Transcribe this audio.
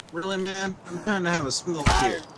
Really, man? I'm trying to have a smoke here.